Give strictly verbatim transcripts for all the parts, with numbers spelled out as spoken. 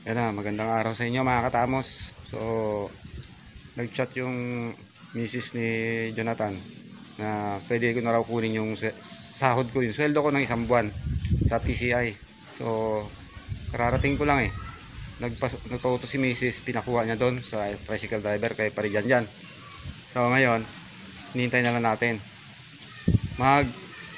Yan na, magandang araw sa inyo mga katamos. So, nag-chat yung misis ni Jonathan na pwede ko na raw kunin yung sahod ko, yung sweldo ko ng isang buwan sa P C I. So, kararating ko lang eh. Nagpas nagpauto si misis, pinakuha niya doon sa tricycle driver kay Parijan. So, ngayon, hinihintay na lang natin. Mag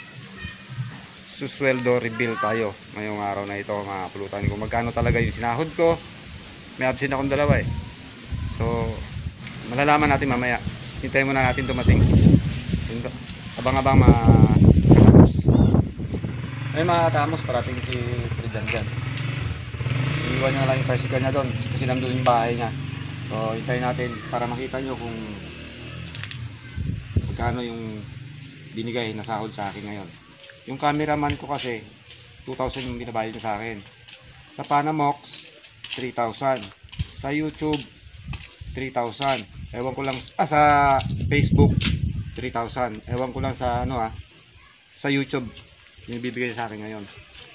susweldo reveal tayo ngayong araw na ito mga pulutan, kung magkano talaga yung sinahod ko. May absent akong dalawa eh, so malalaman natin mamaya. Hintayin muna natin dumating. Abang-abang mga katamos. Ay mga katamos, parating si Fridan dyan. Iiwan niya na lang yung tricycle niya doon kasi nandun yung bahay niya. So hintayin natin para makita nyo kung magkano yung binigay na sahod sa akin ngayon. Yung cameraman ko kasi two thousand yung binabayad niya sa akin. Sa Panamox three thousand. Sa YouTube three thousand. Ewan ko lang ah, sa Facebook three thousand. Ewan ko lang sa ano ah, sa YouTube yung bibigay sa akin ngayon.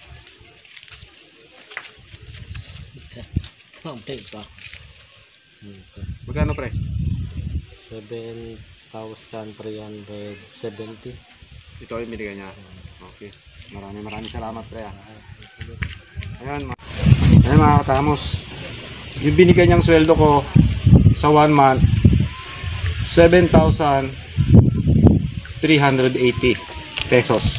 Magkano pre? seven thousand three hundred seventy. Ito yung binigay niya. Okay. Maraming maraming salamat pre. Ayan, ayan mga katamos. Yung binigay niyang sweldo ko sa one month, seven thousand three hundred eighty pesos.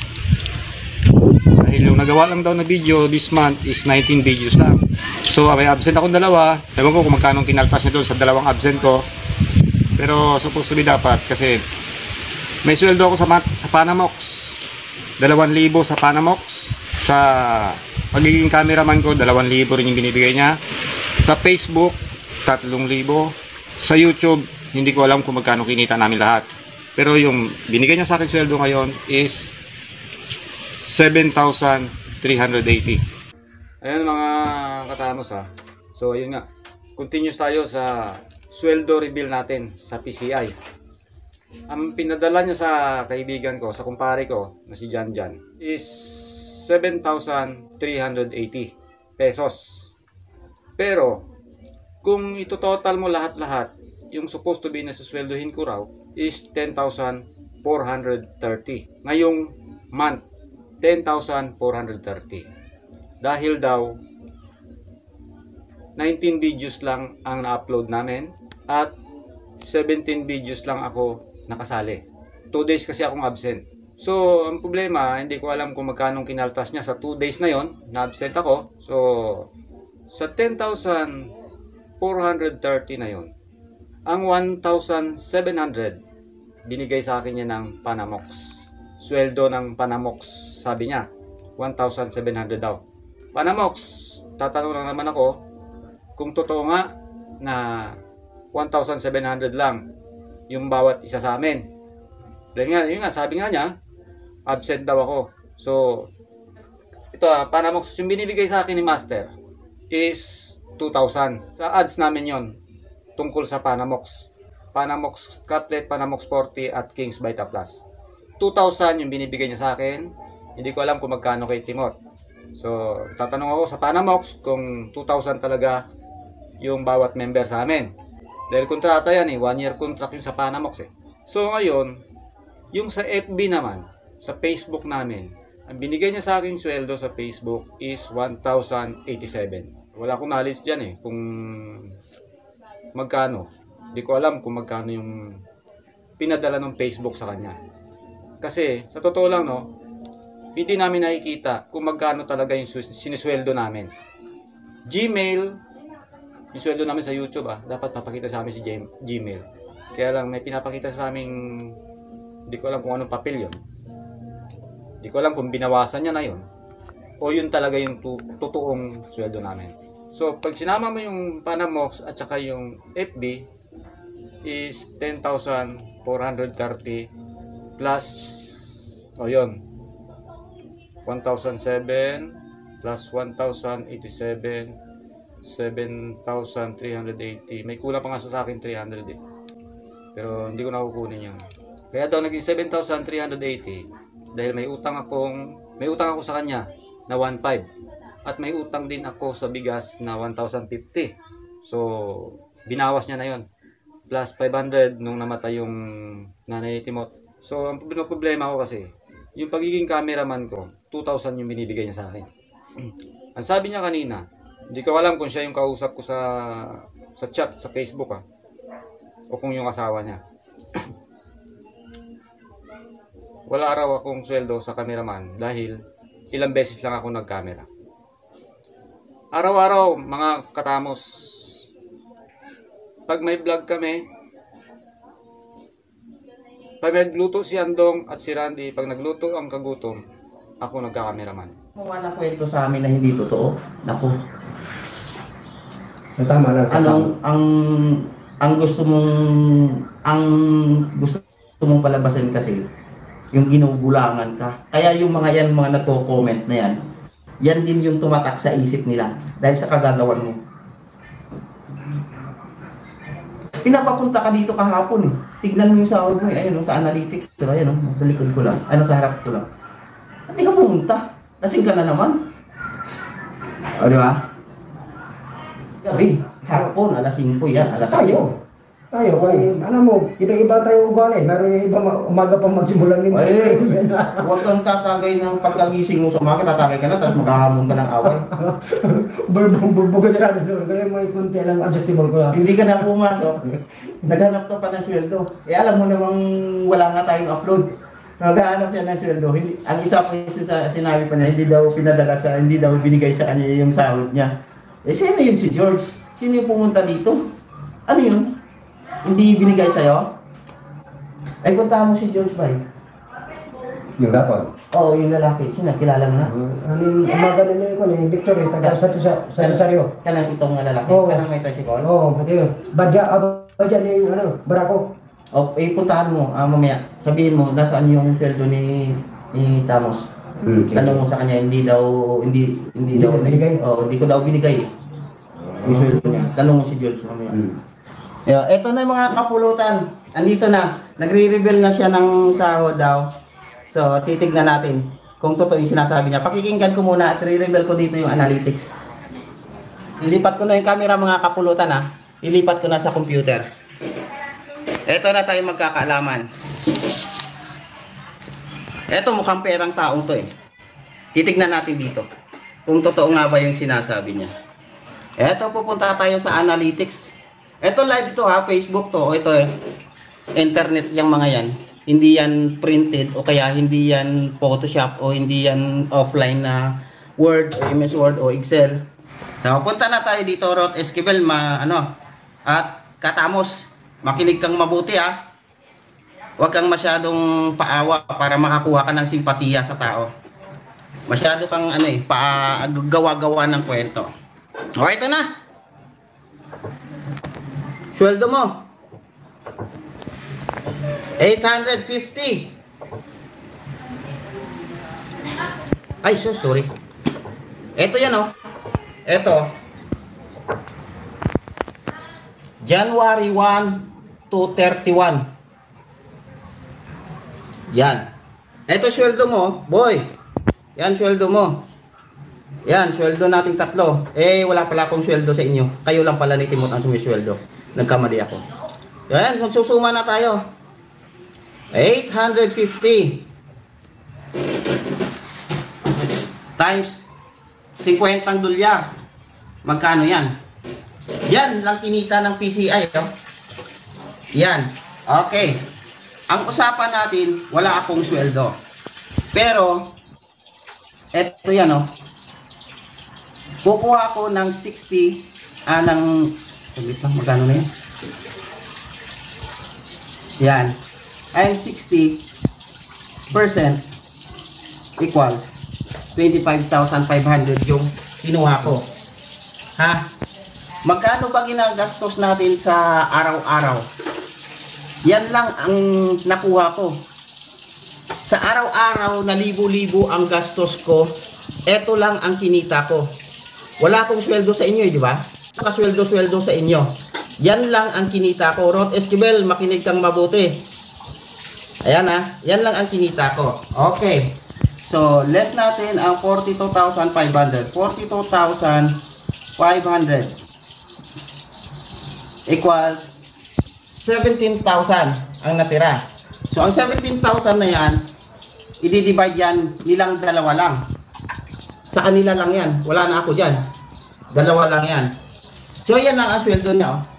Dahil yung nagawa lang daw na video this month is nineteen videos lang. So may absent akong dalawa. Ewan ko kung magkano kinaltas niya doon sa dalawang absent ko. Pero supposed to be dapat kasi may sweldo ako sa, sa Panamox. Dalawang libo sa Panamox. Sa pagiging cameraman ko, dalawang libo rin yung binibigay niya. Sa Facebook, tatlong libo. Sa YouTube, hindi ko alam kung magkano kinita namin lahat. Pero yung binigay niya sa akin sweldo ngayon is seven thousand three hundred eighty. Ayan mga katamos ha. So ayun nga. Continuous tayo sa sweldo reveal natin sa P C I. Ang pinadala niya sa kaibigan ko, sa kumpare ko na si Jan Jan is seven thousand three hundred eighty pesos. Pero kung ito total mo lahat-lahat, yung supposed to be na susweldohin ko raw is ten thousand four hundred thirty. Ngayong month, ten thousand four hundred thirty. Dahil daw nineteen videos lang ang na-upload namin at seventeen videos lang ako nakasali. two days kasi akong absent. So, ang problema, hindi ko alam kung magkano kinaltas niya sa two days na yon na absent ako. So, sa ten thousand four hundred thirty na yon, ang one thousand seven hundred binigay sa akin niya ng Panamox. Sweldo ng Panamox, sabi niya, one thousand seven hundred daw. Panamox, tatanong lang naman ako kung totoo nga na one thousand seven hundred lang yung bawat isa sa amin. Dahil nga, yun nga, sabi nga niya, absent daw ako. So, ito ah, Panamox, yung binibigay sa akin ni Master is two thousand. Sa ads namin yon tungkol sa Panamox. Panamox Couplet, Panamox forty at Kings Vita Plus. two thousand yung binibigay niya sa akin. Hindi ko alam kung magkano kay Timor. So, tatanong ako sa Panamox kung two thousand talaga yung bawat member sa amin. Dahil kontrata yan eh, one year contract yung sa Panamox eh. So ngayon, yung sa F B naman, sa Facebook namin, ang binigay niya sa akin sweldo sa Facebook is one thousand eighty-seven. Wala akong knowledge dyan eh, kung magkano. Hindi ko alam kung magkano yung pinadala ng Facebook sa kanya. Kasi, sa totoo lang no, hindi namin nakikita kung magkano talaga yung sinisweldo namin. Gmail, yung sweldo namin sa YouTube ah, dapat papakita sa amin si Gmail. Kaya lang may pinapakita sa amin, hindi ko alam kung anong papel yun. Hindi ko alam kung binawasan niya na yun o yun talaga yung tu totoong sweldo namin. So pag sinama mo yung Panamox at saka yung F B is ten thousand four hundred thirty plus o yun one thousand seven plus one thousand eighty-seven, seven thousand three hundred eighty. May kulang pa nga sa akin three hundred eh. Pero hindi ko na kukunin yan. Kaya daw naging seven thousand three hundred eighty dahil may utang akong may utang ako sa kanya na one point five. At may utang din ako sa bigas na one thousand fifty. So, binawas niya na yon. Plus five hundred nung namatay yung nanay ni Timot. So, ang problema, problema ko kasi, yung pagiging cameraman ko, two thousand yung binibigay niya sa akin. Ang sabi niya kanina, hindi ko alam kung siya yung kausap ko sa sa chat, sa Facebook ah. O kung yung asawa niya. Wala raw akong sweldo sa cameraman dahil ilang beses lang ako nag-camera. Araw-araw, mga katamos, pag may vlog kami, pag nagluto si Andong at si Randy, pag nagluto ang kagutom, ako nagka-cameraman. Mga na kwento sa amin na hindi totoo. Naku. Tama lang. Anong ang ang gusto mong ang gusto mong palabasin kasi yung ginugulangan ka. Kaya yung mga yan, mga nagko-comment na yan, yan din yung tumatak sa isip nila dahil sa kagagawan mo. Pinapapunta ka dito kahapon eh. Tignan mo yung sahod mo eh. Ayun, sa analytics. So, ayun, sa likod ko lang. Ano, sa harap ko lang. Hindi ka pumunta. Lasing ka na naman. O, di ba? Gabi, hapon, alas singko yan, alas Tayo. Tayo, kay, alam mo, iba-iba tayo ugali. Meron yung iba ma- umaga pa magsimulan nito. Ay, huwag kang tatagay ng pagkagising mo sa umaga, tatagay ka na, tapos maghahamon ka ng away. Bulbog-bulbog ka sa doon. Kaya may kunti lang adjustable ko lang. Hindi ka na pumasok, naghanap ka pa ng sweldo. Eh alam mo namang wala nga tayong upload. Naghahanap siya ng sweldo. Hindi, ang isa pa yung sa- sinabi pa niya, hindi daw pinadala sa, hindi daw binigay sa kanya yung sahod niya. Eh sino yun si George? Sino yung pumunta dito? Ano yun? Hindi binigay sa'yo? Ay, punta mo si George ba eh? Yung dapat. Oo, yung lalaki. Sino? Kilala mo na? Ano yung umaga na niya ko ni Victor eh, taga sa sa sa Rosario. Kanang itong nga lalaki. Oo. Kanang may tricycle. Oo, pati yun. Badya, aba, badya na yung ano, barako. O, eh, puntahan mo, ah, mamaya. Sabihin mo, nasaan yung sweldo ni, ni Tamos. Hmm. Tanong mo sa kanya, hindi daw, hindi, hindi, Hindi daw, mo binigay? Oo, hindi ko daw binigay. Yung sweldo niya. Tanong mo si George mamaya. Hmm. Yeah, ito na yung mga kapulutan. Andito na. Nagre-reveal na siya ng sahod daw. So, titignan natin kung totoo yung sinasabi niya. Pakikinggan ko muna at re-reveal ko dito yung analytics. Ilipat ko na yung camera mga kapulutan ha. Ilipat ko na sa computer. Ito na tayo magkakaalaman. Ito mukhang perang taong to eh. Titignan natin dito kung totoo nga ba yung sinasabi niya. Ito, pupunta tayo sa analytics. Ito live to ha, Facebook to. Ito eh, internet yung mga yan. Hindi yan printed o kaya hindi yan Photoshop o hindi yan offline na Word o M S Word o Excel. So, punta na tayo dito, Rod Esquivel, ma, ano, at Katamos. Makinig kang mabuti ha. Huwag kang masyadong paawa para makakuha ka ng simpatiya sa tao. Masyado kang ano eh, pa gawa-gawa ng kwento. O, ito na. Sweldo mo eight hundred fifty. Ay, so sorry. Ito yan oh. Ito. January first to thirty-one. Yan. Ito sweldo mo, boy. Yan sweldo mo. Yan, sweldo nating tatlo. Eh, wala pala akong sweldo sa inyo. Kayo lang pala ni Timot ang sumisweldo. Nagkamali ako. Yan, magsusuma na tayo. eight hundred fifty times fifty dolyar. Magkano yan? Yan lang kinita ng P C I. Oh. Yan. Okay. Ang usapan natin, wala akong sweldo. Pero, eto yan oh. Kukuha ko ng sixty, ah, ng, saglit lang, magkano na yan? Yan. I'm sixty percent equals twenty-five thousand five hundred yung kinuha ko. Ha? Magkano ba ginagastos natin sa araw-araw? Yan lang ang nakuha ko. Sa araw-araw na libo-libo ang gastos ko, eto lang ang kinita ko. Wala akong sweldo sa inyo, eh, di ba? Nakasweldo-sweldo sa inyo. Yan lang ang kinita ko. Rod Esquivel, makinig kang mabuti. Ayan ha, yan lang ang kinita ko. Okay. So, less natin ang forty-two thousand five hundred. forty-two thousand five hundred equals seventeen thousand ang natira. So, ang seventeen thousand na yan, i-divide yan nilang dalawa lang. Sa kanila lang yan. Wala na ako dyan. Dalawa lang yan. So, yan lang ang sweldo niya. Oh.